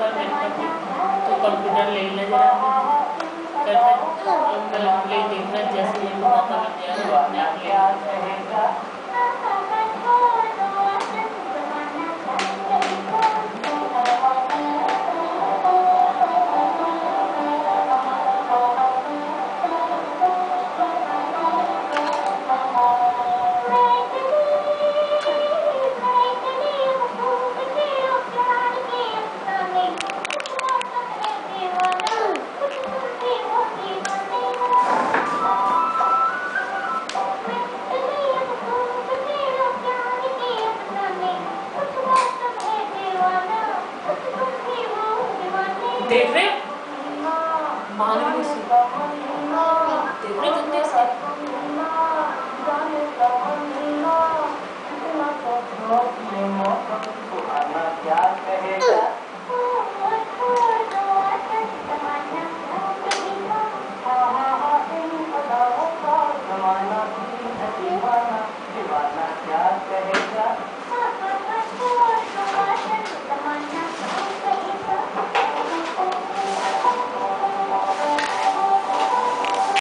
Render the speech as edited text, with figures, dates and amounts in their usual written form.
बार मेरे पति तो कंप्यूटर ले ले जरा कल ले देखना जैसे मेरे को मौका मिल जाएगा अपने आप ले देख रहे